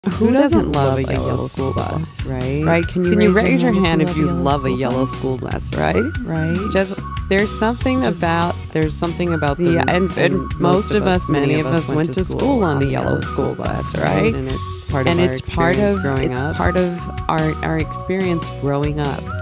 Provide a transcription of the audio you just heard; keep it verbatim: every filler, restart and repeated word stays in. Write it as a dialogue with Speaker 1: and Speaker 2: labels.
Speaker 1: Who doesn't love a yellow school bus,
Speaker 2: right?
Speaker 1: Right? Can you,
Speaker 2: Can
Speaker 1: raise,
Speaker 2: you
Speaker 1: raise your
Speaker 2: your
Speaker 1: hand
Speaker 2: hand
Speaker 1: if you love a yellow school bus, right?
Speaker 2: Right?
Speaker 1: Just there's something
Speaker 2: Just-
Speaker 1: about there's something about the and, and most of us, many of us, went to school on the yellow school bus, right?
Speaker 2: And it's part of
Speaker 1: And
Speaker 2: our
Speaker 1: it's part
Speaker 2: experience
Speaker 1: of
Speaker 2: growing
Speaker 1: it's
Speaker 2: up.
Speaker 1: part of our our experience growing up.